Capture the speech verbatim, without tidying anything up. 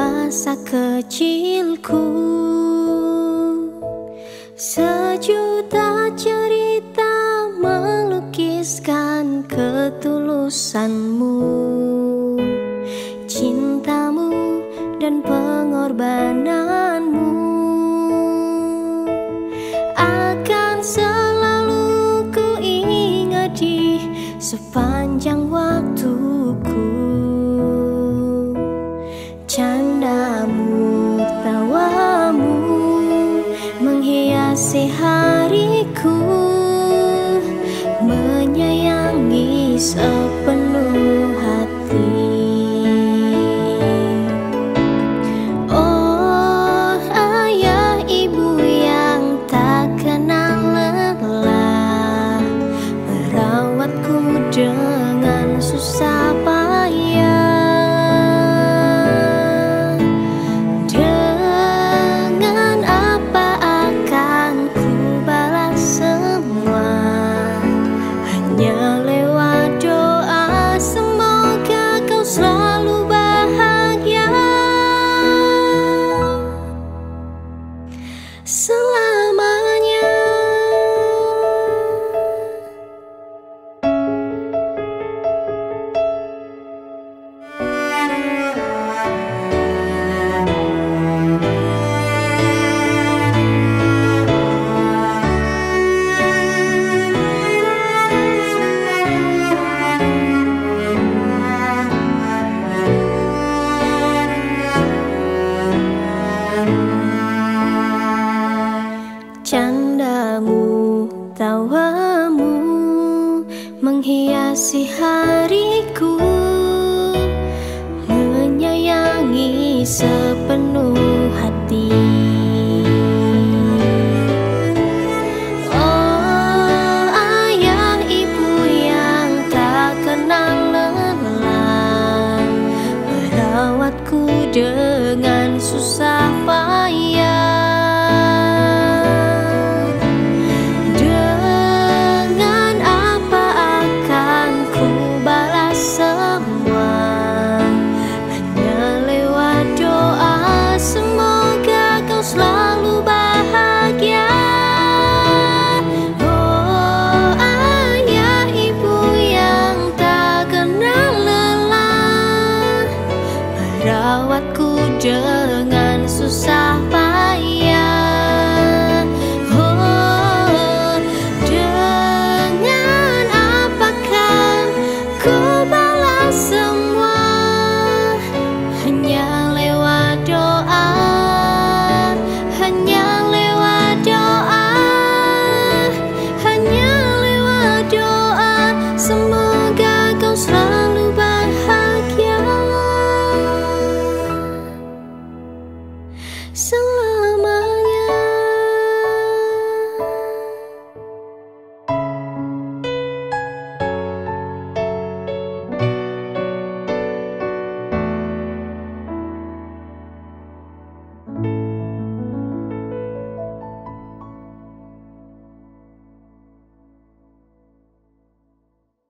masa kecilku. Sejuta cerita melukiskan ketulusanmu, cintamu dan pengorbananmu akan selalu kuingat di sepanjang waktuku. Candamu, tawamu menghiasi hariku, menyayangi sepenuh hati. Oh ayah ibu yang tak kenal lelah, merawatku dengan susah payah. Selamanya. Candamu, tawamu menghiasi hariku, menyayangi sepenuh hati. Oh ayah ibu yang tak kenal lelah, merawatku dengan